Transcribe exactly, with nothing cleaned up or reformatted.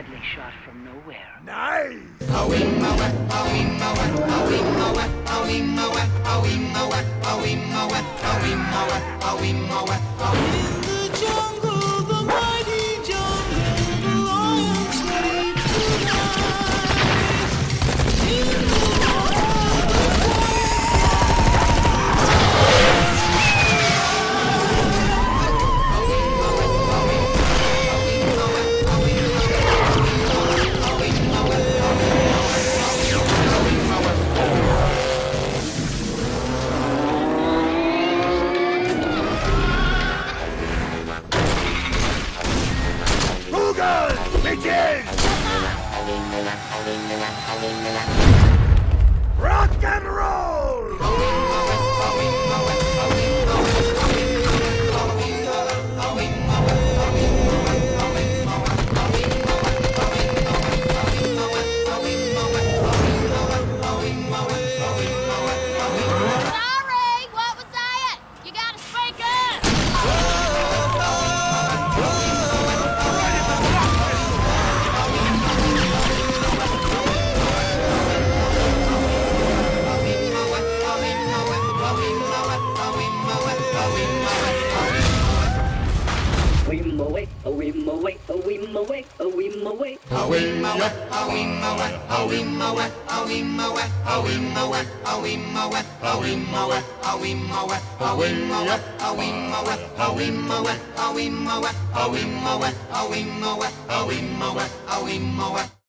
deadly shot from nowhere. Nice! In the jungle, the mighty jungle, the lion sleeps tonight. In the Google! Bitches! Rock and roll! Sorry, what was that? You gotta speak up. We mow it, oh we mow it, oh we mow it, oh we mow it. we mow it, oh we mow it, oh we mow it, oh we mow it, oh we mow it.